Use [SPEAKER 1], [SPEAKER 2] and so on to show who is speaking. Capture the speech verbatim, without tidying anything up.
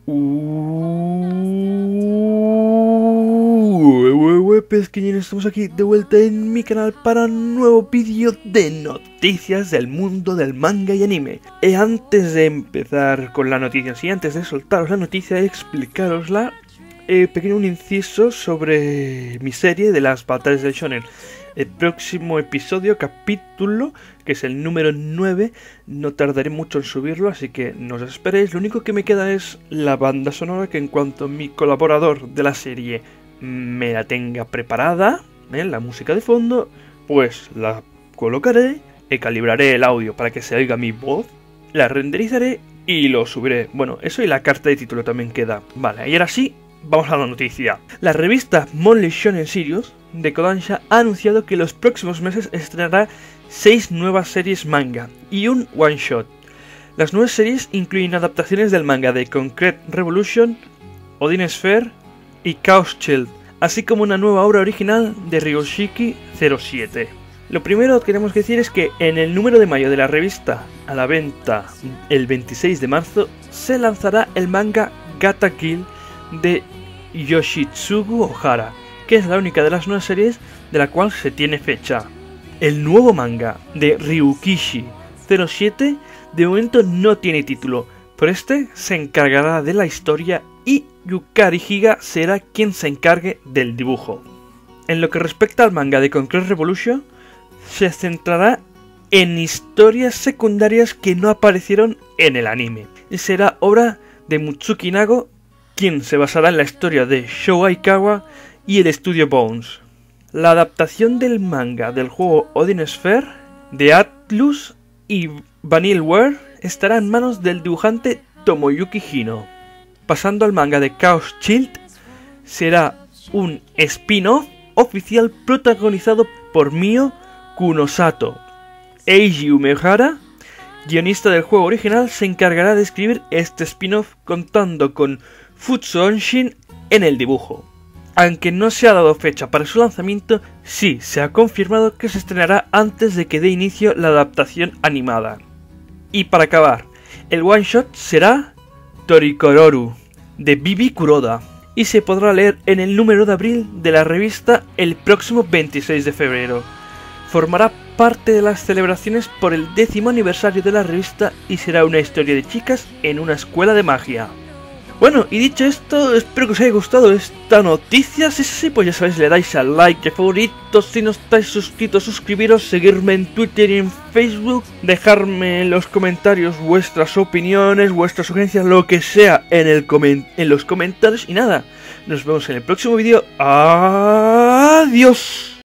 [SPEAKER 1] Uh, pesqueñines, estamos aquí de vuelta en mi canal para un nuevo vídeo de noticias del mundo del manga y anime. Y antes de empezar con la noticia, y antes de soltaros la noticia y explicarosla, eh, pequeño un inciso sobre mi serie de las batallas del shonen. El próximo episodio, capítulo, que es el número nueve, no tardaré mucho en subirlo, así que no os esperéis. Lo único que me queda es la banda sonora, que en cuanto mi colaborador de la serie me la tenga preparada, ¿eh? La música de fondo, pues la colocaré, y calibraré el audio para que se oiga mi voz, la renderizaré y lo subiré. Bueno, eso y la carta de título también queda. Vale, y ahora sí, vamos a la noticia. La revista Monthly Shonen Serious de Kodansha ha anunciado que los próximos meses estrenará seis nuevas series manga y un one shot. Las nuevas series incluyen adaptaciones del manga de Concrete Revolution, Odin Sphere y Chaos Child, así como una nueva obra original de Ryoshiki cero siete. Lo primero que tenemos que decir es que en el número de mayo de la revista, a la venta el veintiséis de marzo, se lanzará el manga Gata Kill de Yoshitsugu Ohara, que es la única de las nuevas series de la cual se tiene fecha. El nuevo manga de Ryukishi cero siete de momento no tiene título, pero este se encargará de la historia y Yukari Higa será quien se encargue del dibujo. En lo que respecta al manga de Concrete Revolution, se centrará en historias secundarias que no aparecieron en el anime, y será obra de Mutsuki Nago, quien se basará en la historia de Shou Aikawa y el estudio Bones. La adaptación del manga del juego Odin Sphere de Atlus y Vanillaware estará en manos del dibujante Tomoyuki Hino. Pasando al manga de Chaos Child, será un spin-off oficial protagonizado por Mio Kunosato. Eiji Umehara, guionista del juego original, se encargará de escribir este spin-off contando con Futsu Onshin en el dibujo. Aunque no se ha dado fecha para su lanzamiento, sí se ha confirmado que se estrenará antes de que dé inicio la adaptación animada. Y para acabar, el one shot será Torikororu de Bibi Kuroda y se podrá leer en el número de abril de la revista el próximo veintiséis de febrero. Formará parte de las celebraciones por el décimo aniversario de la revista y será una historia de chicas en una escuela de magia. Bueno, y dicho esto, espero que os haya gustado esta noticia. Si es así, pues ya sabéis, le dais al like, a favoritos, si no estáis suscritos, suscribiros, seguirme en Twitter y en Facebook, dejarme en los comentarios vuestras opiniones, vuestras sugerencias, lo que sea en, el coment en los comentarios. Y nada, nos vemos en el próximo vídeo. ¡Adiós!